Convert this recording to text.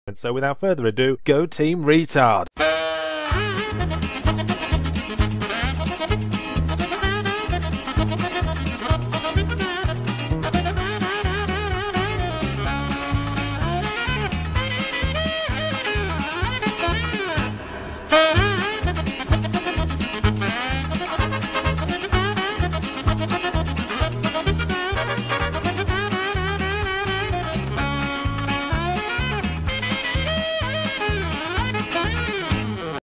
And so without further ado, go Team Retard!